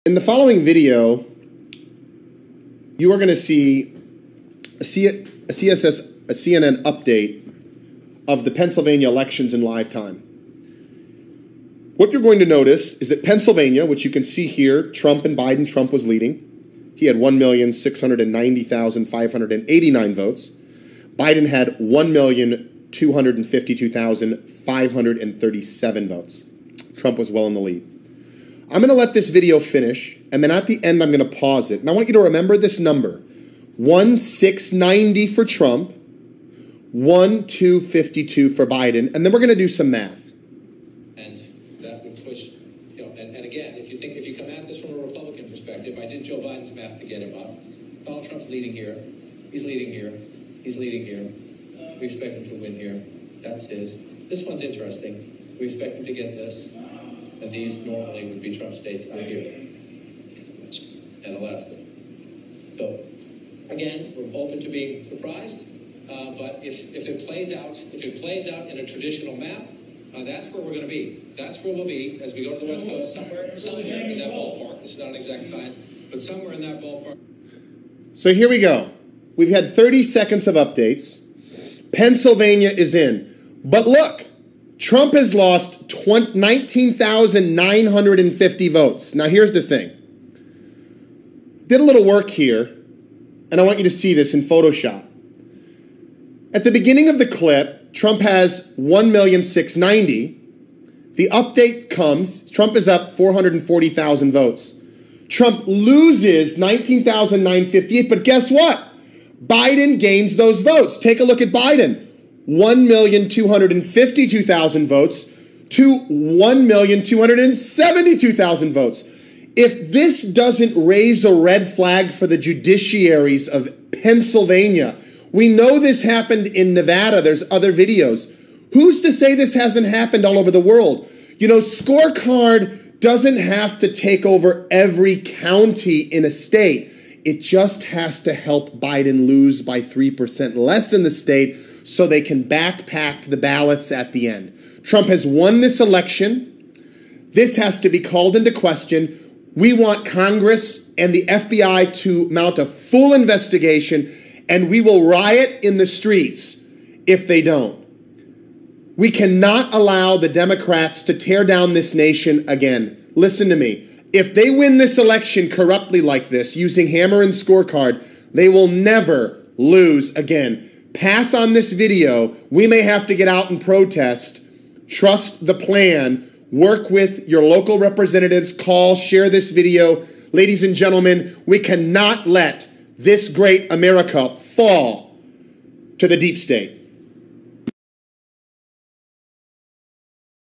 In the following video, you are going to see a CNN update of the Pennsylvania elections in live time. What you're going to notice is that Pennsylvania, which you can see here, Trump and Biden, Trump was leading. He had 1,690,589 votes. Biden had 1,252,537 votes. Trump was well in the lead. I'm going to let this video finish, and then at the end I'm going to pause it. And I want you to remember this number. 1,690 for Trump, 1,252 for Biden, and then we're going to do some math. And that would push, and again, if you come at this from a Republican perspective, I did Joe Biden's math to get him up. Donald Trump's leading here. He's leading here. He's leading here. We expect him to win here. That's his. This one's interesting. We expect him to get this. And these normally would be Trump states out here and Alaska. So again, we're open to being surprised. But if it plays out in a traditional map, that's where we're going to be. That's where we'll be as we go to the West Coast, somewhere in that ballpark. It's not an exact science, but somewhere in that ballpark. So here we go. We've had 30 seconds of updates. Pennsylvania is in. But look, Trump has lost 19,950 votes. Now here's the thing. Did a little work here, and I want you to see this in Photoshop. At the beginning of the clip, Trump has 1,690,000. The update comes, Trump is up 440,000 votes. Trump loses 19,958, but guess what? Biden gains those votes. Take a look at Biden. 1,252,000 votes to 1,272,000 votes. If this doesn't raise a red flag for the judiciaries of Pennsylvania, we know this happened in Nevada. There's other videos. Who's to say this hasn't happened all over the world? You know, Scorecard doesn't have to take over every county in a state. It just has to help Biden lose by 3% less in the state so they can backpack the ballots at the end. Trump has won this election. This has to be called into question. We want Congress and the FBI to mount a full investigation, and we will riot in the streets if they don't. We cannot allow the Democrats to tear down this nation again. Listen to me. If they win this election corruptly like this, using hammer and scorecard, they will never lose again. Pass on this video. We may have to get out and protest. Trust the plan. Work with your local representatives. Call, share this video. Ladies and gentlemen, we cannot let this great America fall to the deep state.